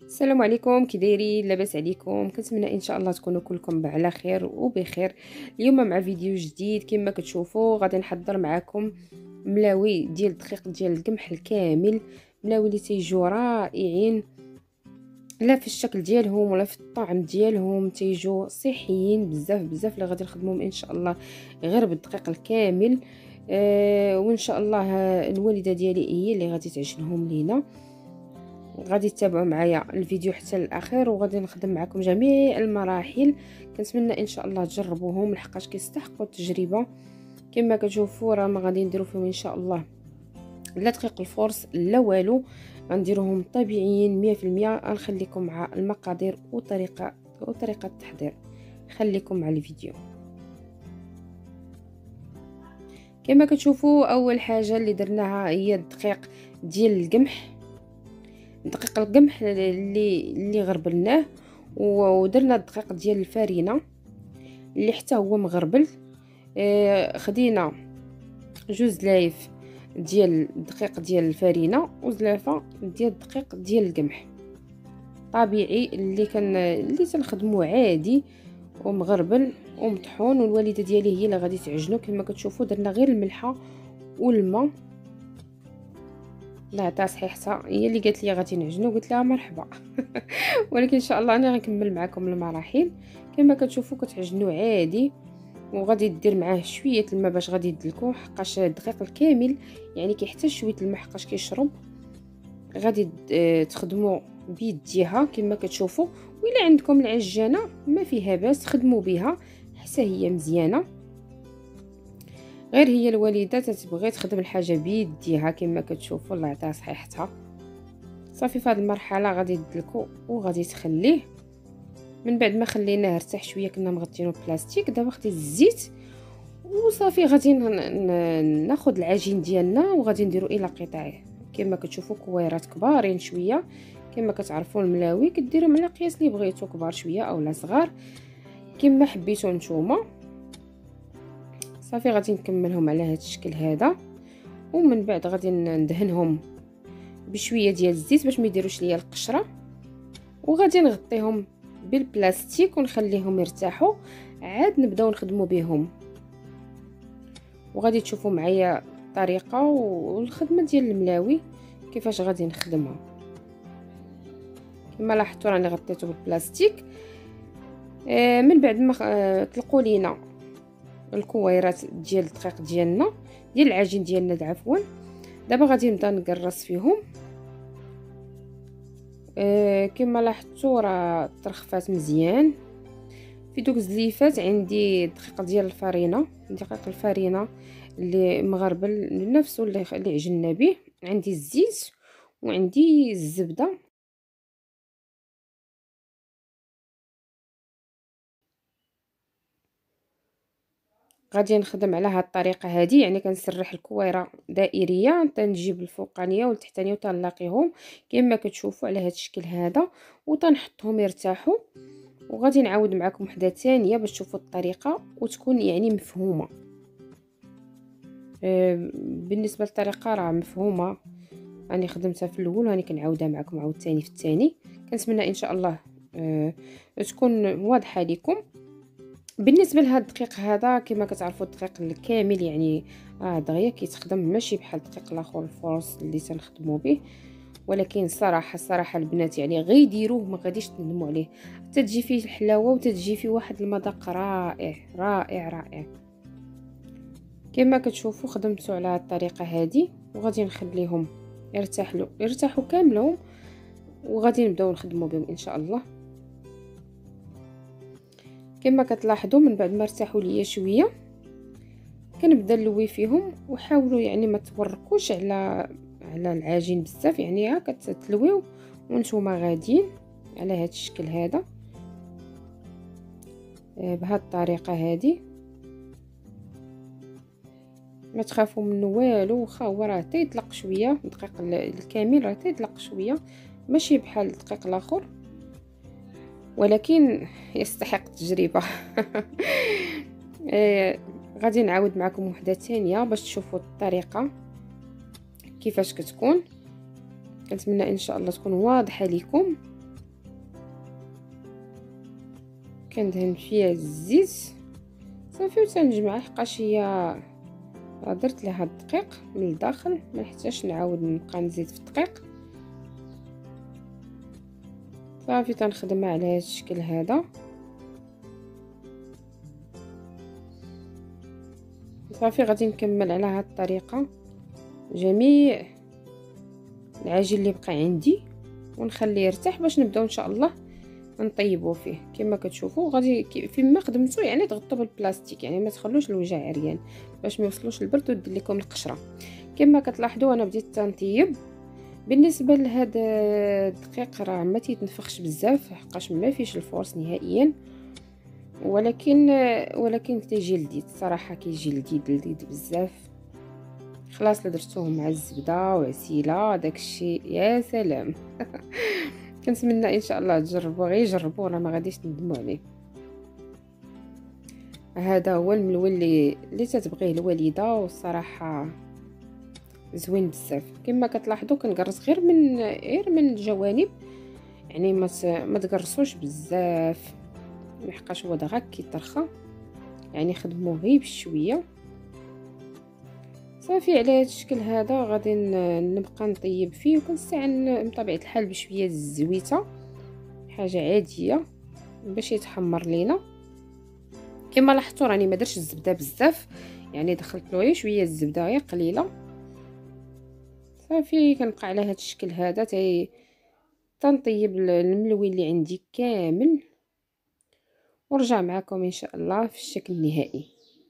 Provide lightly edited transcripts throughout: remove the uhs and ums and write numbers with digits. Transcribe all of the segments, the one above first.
السلام عليكم، كي دايرين؟ لاباس عليكم؟ كنتمنى ان شاء الله تكونوا كلكم على خير وبخير. اليوم مع فيديو جديد. كما كتشوفوا غادي نحضر معكم ملاوي ديال الدقيق ديال القمح الكامل. ملاوي اللي تيجوا رائعين، لا في الشكل ديالهم ولا في الطعم ديالهم، تيجوا صحيين بزاف بزاف اللي غادي نخدموهم ان شاء الله غير بالدقيق الكامل. وان شاء الله الوالده ديالي هي اللي غادي تعجنهم لينا. غادي تتابعوا معايا الفيديو حتى الاخير وغادي نخدم معكم جميع المراحل. كنتمنى ان شاء الله تجربوهم لحقاش كيستحقوا التجربه. كما كتشوفوا راه ما غادي نديرو فيهم ان شاء الله لا دقيق الفورس لا والو، غنديروهم طبيعيين 100%. غنخليكم مع المقادير وطريقه التحضير. خليكم مع الفيديو. كما كتشوفوا اول حاجه اللي درناها هي الدقيق ديال القمح. دقيق القمح اللي غربلناه، ودرنا الدقيق ديال الفرينه اللي حتى هو مغربل. خدينا جوج لايف ديال الدقيق ديال الفرينه وزلافه ديال الدقيق ديال القمح طبيعي اللي تنخدموه عادي ومغربل ومطحون. والوالده ديالي هي اللي غادي تعجنو. كما كتشوفوا درنا غير الملحه والماء. لا عطا صحيحتها، هي اللي قالت لي غادي نعجنو، قلت لها مرحبا. ولكن ان شاء الله انا غنكمل معكم المراحل. كما كتشوفوا كتعجنوا عادي، وغادي دير معاه شويه الماء باش غادي يدلكو، حقاش الدقيق الكامل يعني كيحتاج شويه الماء حقاش كيشرب. غادي تخدموا بيديها كما كتشوفوا. وإلا عندكم العجانه ما فيها باس خدموا بها حتى هي مزيانه. غير هي الوالده تتبغي تخدم الحاجه بيديها كما كتشوفوا. الله يعطيها صحيحتها. صافي في هذه المرحله غادي تدلكو وغادي تخليه. من بعد ما خليناه ارتاح شويه كنا مغطينه بلاستيك، دابا خديت الزيت وصافي غادي ناخذ العجين ديالنا وغادي نديرو الى قطع. كما كتشوفوا كويرات كبارين شويه. كما كتعرفوا الملاوي كديروا على قياس اللي بغيتو، كبار شويه اولا صغار كما حبيتو نتوما. صافي غادي نكملهم على هذا الشكل هذا، ومن بعد غادي ندهنهم بشويه ديال الزيت باش ما يديروش ليا القشره، وغادي نغطيهم بالبلاستيك ونخليهم يرتاحوا عاد نبداو نخدموا بهم. وغادي تشوفوا معايا الطريقه والخدمه ديال الملاوي كيفاش غادي نخدمها. كما لاحظتوا راني غطيته بالبلاستيك. من بعد ما طلقوا لينا الكويرات ديال الدقيق ديالنا ديال العجين ديالنا عفوا، دابا غادي نبدا نقرص فيهم. كما لاحظتوا راه ترخفات مزيان. في دوك الزليفات عندي دقيق ديال الفرينه، دقيق الفرينه اللي مغربل نفسه اللي عجننا به. عندي الزيت وعندي الزبده. غادي نخدم على هاد الطريقه هذه، يعني كنسرح الكويره دائريه تنجيب الفوقانيه والتحتانيه وتنلاقيهم كما كتشوفوا على هذا الشكل هذا وتنحطهم يرتاحوا. وغادي نعاود معكم وحده ثانيه باش تشوفوا الطريقه وتكون يعني مفهومه. بالنسبه للطريقه راه مفهومه، راني خدمتها في الاول وراني كنعاودها معكم عاوتاني في الثاني. كنتمنى ان شاء الله تكون واضحه لكم. بالنسبه لهذا الدقيق هذا كما كتعرفوا الدقيق الكامل يعني دغيا كيتخدم ماشي بحال الدقيق الاخر الفورس اللي تنخدموا به. ولكن الصراحه البنات يعني غيديروه ما غاديش تندموا عليه. تتجي فيه الحلاوه وتتجي فيه واحد المذاق رائع رائع رائع. كما كتشوفوا خدمتوا على الطريقه هذه وغادي نخليهم يرتاحوا كاملهم وغادي نبداو نخدموا بهم ان شاء الله. كما كتلاحظوا من بعد ما ارتاحوا ليا شويه كنبدا نلوي فيهم. وحاولوا يعني ما توركوش على العجين بزاف، يعني ها كتلويو وانتوما غاديين على هذا الشكل هذا بهذه الطريقه هذه. ما تخافوا منه والو، واخا هو راه تيطلق شويه الدقيق الكامل راه تيطلق شويه ماشي بحال الدقيق الاخر، ولكن يستحق التجربه. غادي نعاود معكم وحده ثانيه باش تشوفوا الطريقه كيفاش كتكون. كنتمنى ان شاء الله تكون واضحه لكم. كندهن فيها الزيت صافي وتنجمع حقاش هي درت لها الدقيق من الداخل، ما نحتاجش نعاود نبقى نزيد في الدقيق. صافي تنخدمها على هذا الشكل هذا. صافي غادي نكمل على هذه الطريقه جميع العجين اللي بقى عندي ونخليه يرتاح باش نبداو ان شاء الله نطيبوا فيه. كما كتشوفوا غادي فيما خدمتو يعني تغطوا بالبلاستيك، يعني ما تخلوش الوجع عريان باش ما يوصلوش البرد ودير لكم القشره. كما كتلاحظوا انا بديت تنطيب. بالنسبه لهذا الدقيق راه ما تيتنفخش بزاف حقاش ما فيش الفورس نهائيا، ولكن كيجي لذيذ صراحه، كيجي لذيذ بزاف. خلاص درتوه مع الزبده وعسيله داكشي يا سلام. كنتمنى ان شاء الله تجربوا، غير جربوا راه ما غاديش تندموا عليه. هذا هو الملول اللي تتبغيه الوالده، والصراحه زوين بزاف. كما كتلاحظوا كنقرص غير من الجوانب، يعني ما تقرصوش بزاف لحقاش هو دغا كيطرخى، يعني خدموه غير بشويه. صافي على هذا الشكل هذا غادي نبقى نطيب فيه، وكنستعن بطبيعه الحال بشويه الزويته، حاجه عاديه باش يتحمر لينا. كما لاحظتوا راني ما درتش الزبده بزاف، يعني دخلت له غير شويه الزبده غير قليله. صافي كنبقى على هذا الشكل هذا تنطيب الملوي اللي عندي كامل، ورجع معكم ان شاء الله في الشكل النهائي.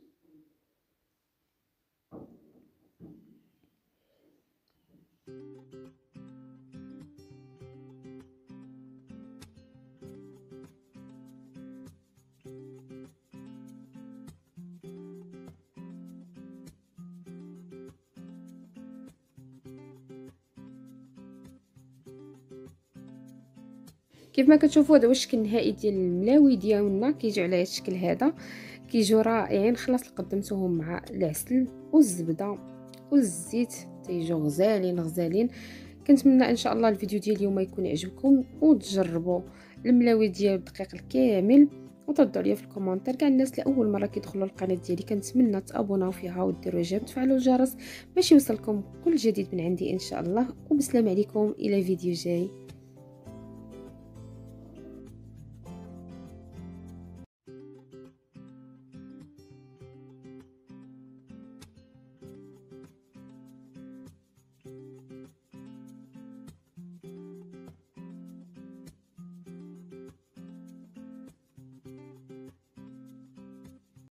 كيف ما كتشوفوا هذا هو الشكل النهائي ديال الملاوي ديالنا، كيجيو على هذا الشكل هذا، كيجيو رائعين. خلاص قدمتهم مع العسل والزبده والزيت، تيجيو غزالين. كنتمنى ان شاء الله الفيديو ديال اليوم يكون عجبكم وتجربوا الملاوي ديال الدقيق الكامل، وتردوا عليا في الكومونتير. كاع الناس اللي اول مره كيدخلوا القناه ديالي كنتمنى تابوناو فيها وديروا جيم وتفعلوا الجرس باش يوصلكم كل جديد من عندي ان شاء الله. وبسلام عليكم الى فيديو جاي.